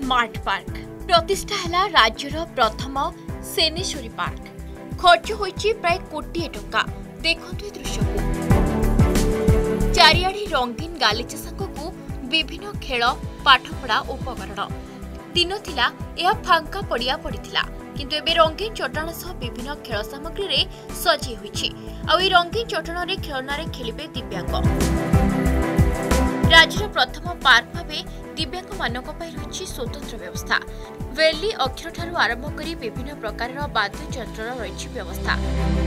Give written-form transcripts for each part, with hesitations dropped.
Smart park प्रतिष्ठा है राज्यर प्रथम सेनेश्वरी पार्क। खर्च होइछि प्राय कोटी टंका। देखंतु दृश्य को चारियाडी रंगीन गालीचा साकू विभिन्न खेल पाठपढ़ा उपकरण दिन थिला यह फांका पड़िया पड़िथिला किंतु एबे रंगीन चट्टान सह विभिन्न खेल सामग्री रे सजी होइछि। आ ई रंगीन चट्टान रे खेलना रे खेलिबे दिव्यांग। राज्यर प्रथम पार्क भावे दिव्यांग मानक पई रहिछि स्वतंत्र व्यवस्था। वेली अक्षर ठारू आरंभ करी विभिन्न प्रकार वाद्य यंत्र रहिछि व्यवस्था।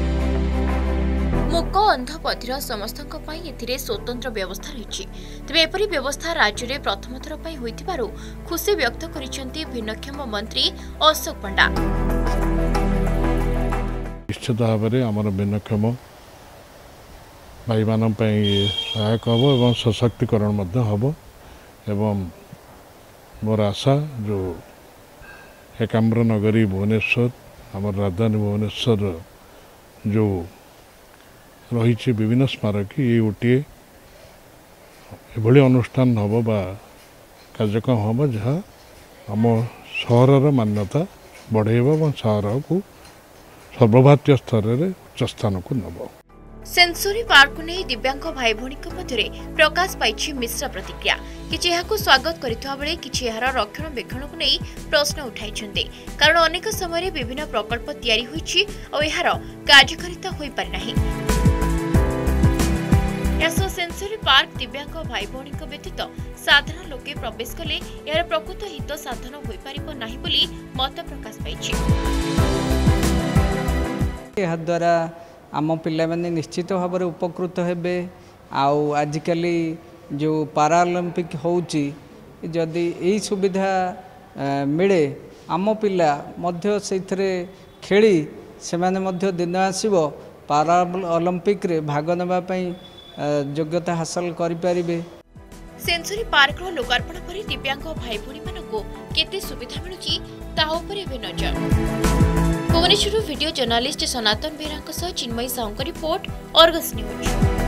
मूक अंध पथिर समस्तक पई एथिरे स्वतंत्र व्यवस्था रहिछि। तबे एपरि व्यवस्था राज्य रे प्रथम थर पई होइतिबारु खुशी व्यक्त करिसेंती भिन्नक्षम मंत्री अशोक पंडा। निश्चित भाव में आम भिन्नक्षम भाई मान सहायक हम और सशक्तिकरण हम एवं मोर आशा जो एकाम्र नगरी भुवनेश्वर आम राजधानी भुवनेश्वर जो रही विभिन्न स्मारकी ये गोटे एभली अनुष्ठान हम बा कार्यक्रम हम जहाँ आम सहर मान्यता बढ़ेब और सहर को सर्वभारतीय स्तर में उच्च स्थान को नब। सेंसरी पार्क को नहीं दिव्यांग भाई भौणी मध्य प्रकाश पाई मिश्र प्रतिक्रिया। किछि एहाकु स्वागत करिथवा बेले किछि एहार रक्षणाबेक्षण को नहीं प्रश्न उठाइछन्ते कारण अनेक समय विभिन्न प्रकल्प तैयारी होइछि और एहार कार्यकारिता होई पारि नाही। यासो सेंसरी पार्क दिव्यांग भाई भौणी व्यतीत साधारण लोके प्रवेश कले यार प्रकृत हित साधन होई पारिबो नाही बोली मत प्रकाश पाइछि। एहा द्वारा आम पिला माने निश्चित भाव में उपकृत हेबे। आउ आजिकली जो पारालिम्पिक होउची जदि यही सुविधा मिले आम पिला मध्य सेथरे खेली से माने मध्य दिन आसीबो पारालिम्पिक रे भाग नेबा पई योग्यता हासिल करि परिबे। सेंसरी पार्क रो लोकार्पण पर दिव्यांग भाई भौणी मानको केते सुविधा मिलुची ता ऊपर एबे नजर। Bhubaneswar video journalist Sanatan Behera Chinmayi Sahu report Argus news.